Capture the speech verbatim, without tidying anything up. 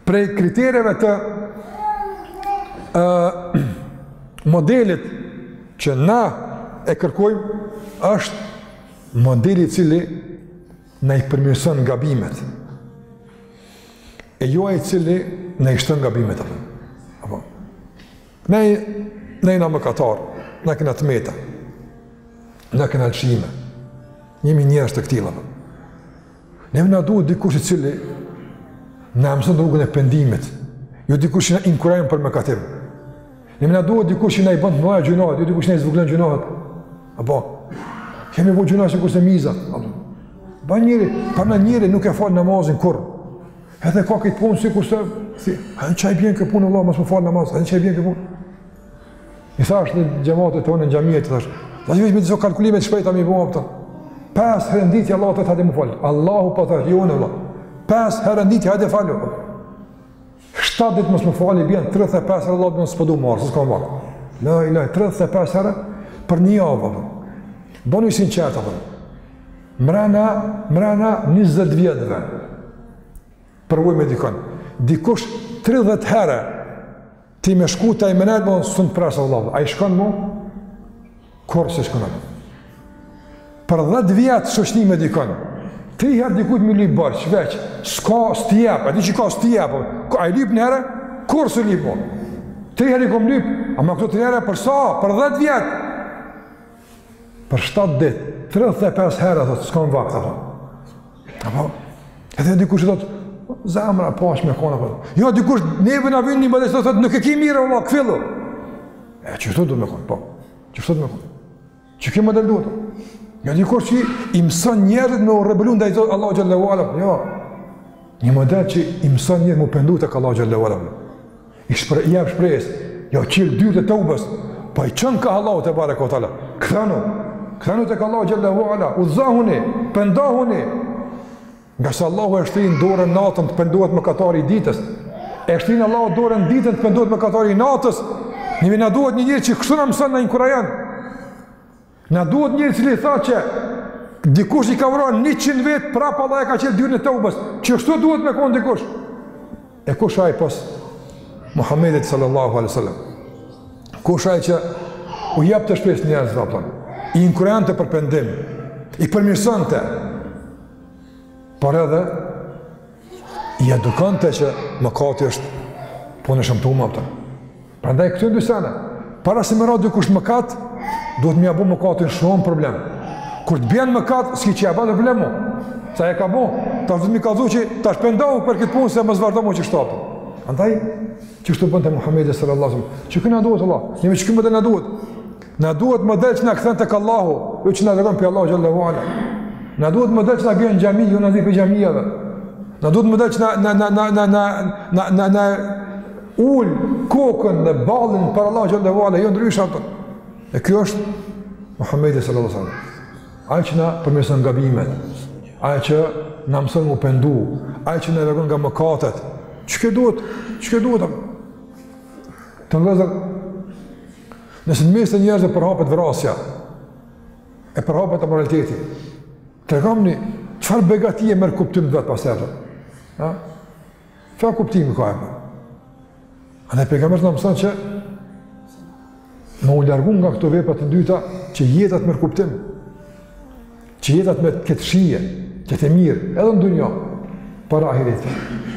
prej kritereve të uh, modelit që na e kërkojmë është modeli cili na i përmirëson gabimet e jo ai cili na i shton gabimet apo. Apo. Ne ne na mëkatar, na kena të meta. Na kena lëshime. Jemi njerëz të këtilla. Ne na duhet dikush i cili na mëson rrugën e pendimit. Jo dikush që na inkurajon për mëkatim. Ne na duhet dikush që na i bën të mëdha gjunohet, jo dikush që na i zvogëlon gjunohet. Apo kemi vë gjuna sikur se miza. Ba njëri, pa në njëri nuk e falë namazin kur. Edhe ka këtë punë sikur se si, a në qaj bjen këtë punë, Allah, mos më falë namaz, a në qaj bjen këtë punë. I thash në gjematet të unë në gjamiet, i thash, da që veç me diso kalkulimet shpejta mi bua pëta. Pes herënditja Allah të të hajde më falë. Allahu pa thashtë, jo në Allah. Pes herënditja hajde falë. Shtatë ditë mos më falë i bjen, tridhjetë e pesë herë Allah më s'pëdu marë, s'ka marë. La, i la, tridhjetë e pesë herë për një javë. Bonu i sinqertë, mrena, mrena njëzet vjetëve. Përvoj me dikon. Dikush tridhjetë herë ti me shku të i menet më së në presë Allah. A i shkon mu? Korë se shkon. Për dhjetë vjetë shoshni me dikon. Tri herë dikut me lip bërë, veç. Ska stjep, a di që ka stjep. A i lip në herë? Korë se lip mu. Tri herë i kom lip. Ama këto tri herë për sa? Për dhjetë vjetë. Për shtatë ditë. tridhjetë e pesë herë, thotë, s'ka në vakt, apo. Edhe dikush thotë, zemra, pash me kona, thotë. Jo, dikush, neve na vynë një bëdhe, thotë, nuk e ki mire, Allah, këfillu. E, që shtu du me kona, po. Që shtu du me kona. Që ke model duhet. Jo, dikush që i mësën njerët me u rebelun dhe i zotë Allah Gjallahu Ala. Jo. Një model që i mësën njerët me u pendu të ka Allah Gjallahu Ala. I shpre, jep shprejës. Jo, qilë dyrë të ubës. Po i qënë ka Allah të bare kotala. Këthanu. Këthanu të ka Allah Gjallahu Ala, udhëzahuni, pëndahuni. Nga se Allahu e shtrinë dorën natën të pëndohet më katari i ditës. E shtrinë Allahu dorën ditën të pëndohet më katari i natës. Njëve na duhet një njërë që kështu në mësën në inkurajan. Na duhet njërë cili tha që dikush i ka vranë një qind vetë, prapë Allah e ka qelë dyrën e të ubës. Që kështu duhet me konë dikush. E kush aj pos Muhammedit sallallahu alaihi sallam. Kush aj që u jep të shpes njerëz vapën. I inkurante për pendim, i përmirësante, por edhe i edukante që mëkati është punë e shëmtuar atë. Prandaj këtu dy sene, para se më ra dikush mëkat, duhet më abu mëkatin shumë problem. Kur të bjen mëkat, s'ki që ja bën problem mu. Sa e ka bu, tash do të më kallëzoj që tash pendohu për këtë punë se mos vazhdo më që shtapë. Andaj që shtu bënte Muhamedi sallallahu alaihi wasallam. Që këna duhet Allah, neve që këmë dhe na duhet. Na duhet model që na kthen tek Allahu, jo që na dërgon pe Allahu xhallahu ala. Na duhet model që na bën xhami, jo na di pe xhamiave. Na duhet model që na na na na na na na na ul kokën në ballin për Allahu xhallahu ala, jo ndrysh ato. E kjo është Muhamedi sallallahu alaihi wasallam. Ai që na përmirëson gabimet, ai që na mëson u pendu, ai që na largon nga mëkatet. Ç'ke duhet? Ç'ke duhet? Të vëzë nëse në mes të njerëzve përhapet vrasja, e përhapet e moraliteti, të regamni, qëfar begatie merë kuptim dhe të pasërë? Qëfar kuptimi ka e për? A ne pejgamberi në mësën që më u largun nga këto vepra të dyta që jetat merë kuptim, që jetat me këtë shije, këtë mirë, edhe në dunja, para ahiretit.